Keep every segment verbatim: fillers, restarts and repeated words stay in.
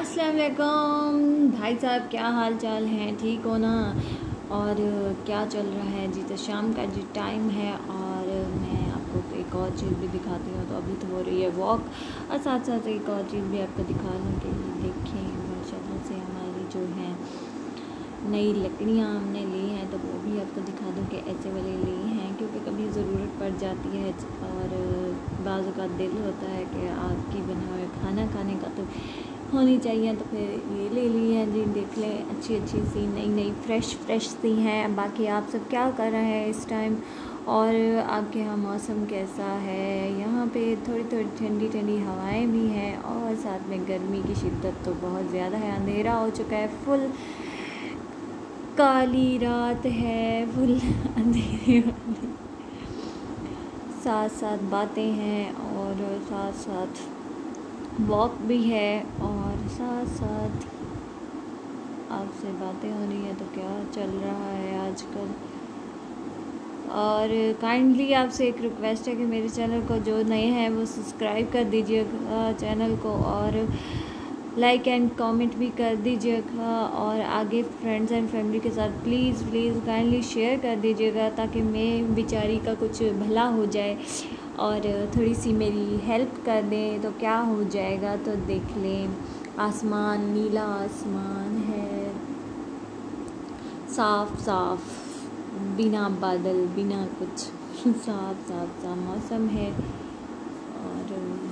अस्सलाम वालेकुम भाई साहब, क्या हाल चाल हैं? ठीक हो ना? और क्या चल रहा है जी? तो शाम का जी टाइम है और मैं आपको एक और चीज़ भी दिखाती हूँ। तो अभी तो हो रही है वॉक और साथ साथ एक और चीज़ भी आपको दिखा दूँ कि देखें माशाल्लाह से हमारी जो है नई लकड़ियाँ हमने ली हैं, तो वो भी आपको दिखा दूँ कि ऐसे वाले ली हैं, क्योंकि कभी ज़रूरत पड़ जाती है और बाज़ का दिल होता है कि आग की बना हुआ खाना खाने का तो होनी चाहिए, तो फिर ये ले ली है जी। देख लें, अच्छी अच्छी सी नई नई फ्रेश फ्रेश सी हैं। बाकी आप सब क्या कर रहे हैं इस टाइम, और आपके यहाँ मौसम कैसा है? यहाँ पे थोड़ी थोड़ी ठंडी ठंडी हवाएं भी हैं और साथ में गर्मी की शिद्दत तो बहुत ज़्यादा है। अंधेरा हो चुका है, फुल काली रात है, फुल अंधेरे वाली। साथ साथ बातें हैं और साथ साथ वॉक भी है और साथ साथ आपसे बातें हो रही है। तो क्या चल रहा है आजकल? और काइंडली आपसे एक रिक्वेस्ट है कि मेरे चैनल को जो नए हैं वो सब्सक्राइब कर दीजिएगा चैनल को, और लाइक एंड कमेंट भी कर दीजिएगा, और आगे फ्रेंड्स एंड फैमिली के साथ प्लीज़ प्लीज़ काइंडली शेयर कर दीजिएगा, ताकि मैं बेचारी का कुछ भला हो जाए और थोड़ी सी मेरी हेल्प कर दें तो क्या हो जाएगा। तो देख लें, आसमान नीला आसमान है, साफ साफ, बिना बादल बिना कुछ, साफ साफ सा मौसम है। और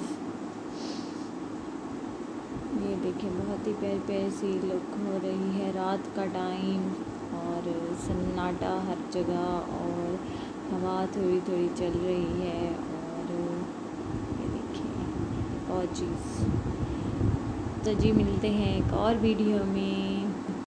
ये देखिए बहुत ही प्यारी प्यारी सी लुक हो रही है रात का टाइम, और सन्नाटा हर जगह और हवा थोड़ी थोड़ी चल रही है। और ये देखिए एक और चीज़। तो जी मिलते हैं एक और वीडियो में।